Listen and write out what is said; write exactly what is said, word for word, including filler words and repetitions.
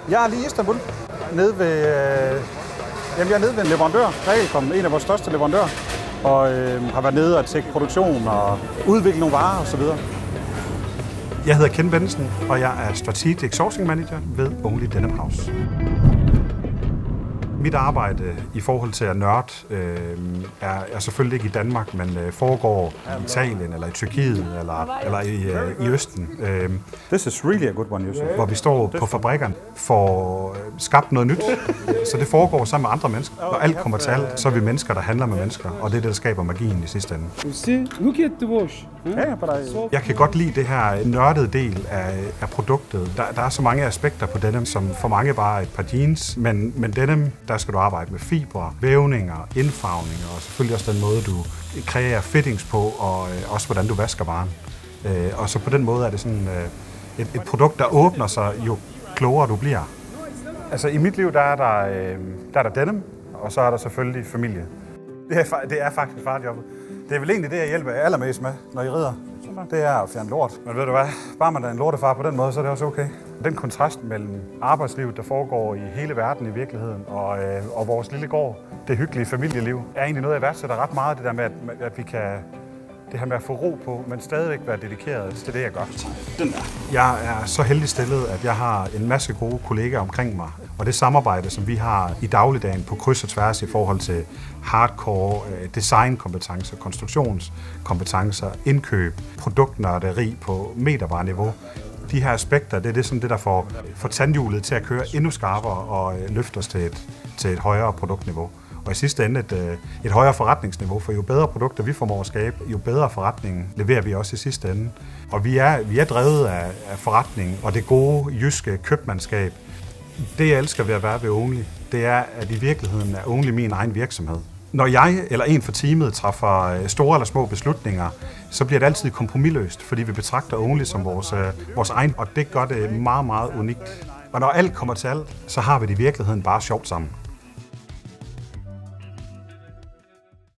Jeg er lige i Istanbul, nede ved, øh, jamen jeg er nede ved en leverandør, Realcom, en af vores største leverandører, og øh, har været nede og tjekke produktion og udvikle nogle varer osv. Jeg hedder Ken Bennesen, og jeg er Strategic Sourcing Manager ved Only Denim House. Mit arbejde i forhold til at nørde øh, er, er selvfølgelig ikke i Danmark, men øh, foregår i Italien, eller i Tyrkiet, eller, eller i, øh, i Østen. Øh, This is really a good one, Josef. Hvor vi står på fabrikkerne for øh, skabt noget nyt. Så det foregår sammen med andre mennesker. Når alt kommer til alt, så er vi mennesker, der handler med mennesker, og det er det, der skaber magien i sidste ende. Look at the wash. Jeg kan godt lide det her nørdede del af, af produktet. Der, der er så mange aspekter på denim, som for mange bare er et par jeans, men, men denim, der skal du arbejde med fibre, vævninger, indfarvninger, og selvfølgelig også den måde, du kreerer fittings på, og øh, også hvordan du vasker varen. Øh, og så på den måde er det sådan øh, et, et produkt, der åbner sig, jo klogere du bliver. Altså i mit liv, der er der, øh, der, er der denim, og så er der selvfølgelig familie. Det er, det er faktisk farjobbet. Det er vel egentlig det, jeg hjælper allermest med, når I rider. Det er at fjerne lort. Men ved du hvad, bare man er en lortefar på den måde, så er det også okay. Den kontrast mellem arbejdslivet, der foregår i hele verden i virkeligheden, og, øh, og vores lille gård, det hyggelige familieliv, er egentlig noget, jeg værdsætter ret meget. Det der med, at, at vi kan det her med at få ro på, men stadigvæk være dedikeret til det, jeg gør. Den der. Jeg er så heldig stillet, at jeg har en masse gode kollegaer omkring mig. Og det samarbejde, som vi har i dagligdagen på kryds og tværs i forhold til hardcore designkompetencer, konstruktionskompetencer, indkøb, produktnørderi på metervareniveau. De her aspekter, det er det, som det, der får, får tandhjulet til at køre endnu skarpere og løfte os til et, til et højere produktniveau. Og i sidste ende et, et højere forretningsniveau, for jo bedre produkter vi formår at skabe, jo bedre forretning leverer vi også i sidste ende. Og vi er, vi er drevet af, af forretning og det gode jyske købmandskab. Det jeg elsker ved at være ved Only, det er, at i virkeligheden er Only min egen virksomhed. Når jeg eller en fra teamet træffer store eller små beslutninger, så bliver det altid kompromisløst, fordi vi betragter Only som vores, vores egen, og det gør det meget, meget unikt. Og når alt kommer til alt, så har vi det i virkeligheden bare sjovt sammen.